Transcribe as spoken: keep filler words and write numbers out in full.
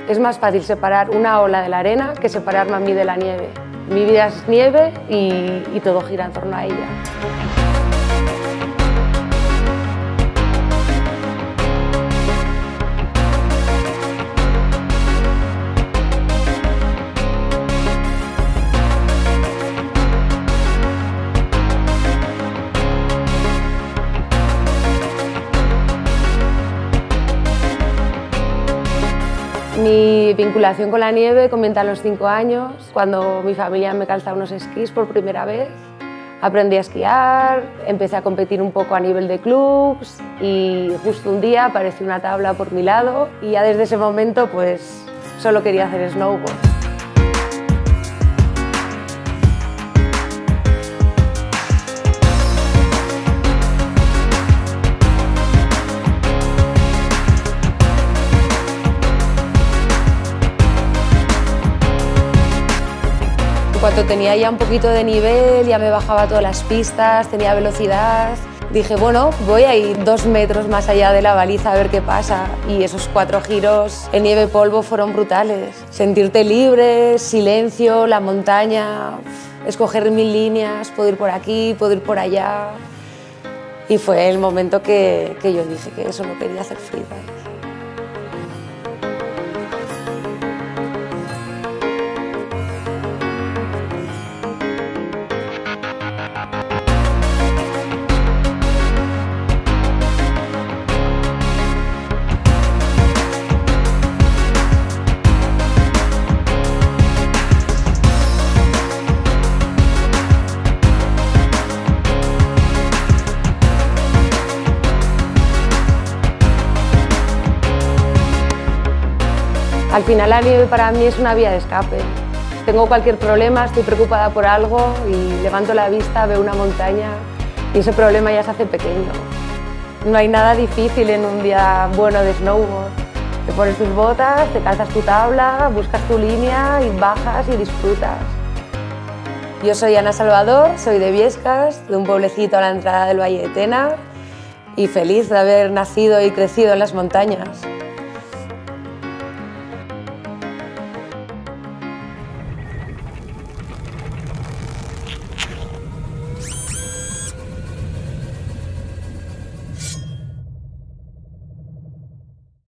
Es más fácil separar una ola de la arena que separarme a mí de la nieve. Mi vida es nieve y, y todo gira en torno a ella. Mi vinculación con la nieve comienza a los cinco años, cuando mi familia me calza unos esquís por primera vez. Aprendí a esquiar, empecé a competir un poco a nivel de clubs y justo un día apareció una tabla por mi lado y ya desde ese momento pues solo quería hacer snowboard. Cuando tenía ya un poquito de nivel, ya me bajaba todas las pistas, tenía velocidad. Dije, bueno, voy a ir dos metros más allá de la baliza a ver qué pasa. Y esos cuatro giros en nieve polvo fueron brutales. Sentirte libre, silencio, la montaña, escoger mil líneas, puedo ir por aquí, puedo ir por allá. Y fue el momento que, que yo dije que eso lo quería hacer freeride. Al final la nieve para mí es una vía de escape. Tengo cualquier problema, estoy preocupada por algo y levanto la vista, veo una montaña y ese problema ya se hace pequeño. No hay nada difícil en un día bueno de snowboard. Te pones tus botas, te calzas tu tabla, buscas tu línea y bajas y disfrutas. Yo soy Ana Salvador, soy de Biescas, de un pueblecito a la entrada del Valle de Tena y feliz de haber nacido y crecido en las montañas.